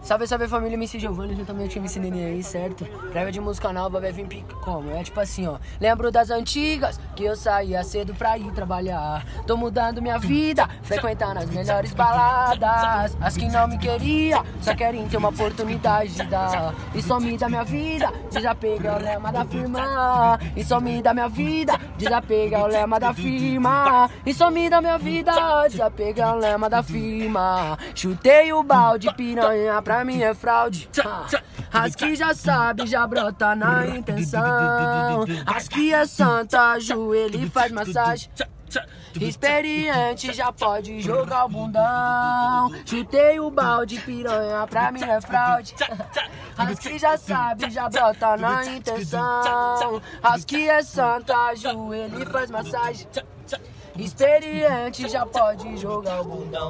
Salve, salve família, MC Giovanni, juntamente com o MC Nenê aí, certo? Prévia de música nova vai vir como? É tipo assim, ó. Lembro das antigas, que eu saía cedo pra ir trabalhar. Tô mudando minha vida, frequentando as melhores baladas. As que não me queria, só querem ter uma oportunidade de dar. E some da minha vida, desapega é o lema da firma. E some da minha vida, desapega é o lema da firma. E some da minha vida, desapega é o lema da firma. Chutei o balde, piranha pra mim é fraude. As que já sabe, já brota na intenção. As que é santa, ajoelha e faz massagem. Experiente já pode jogar o bundão. Chutei o balde, piranha pra mim é fraude. As que já sabe, já brota na intenção. As que é santa, ajoelha e faz massagem. Experiente já pode jogar o bundão.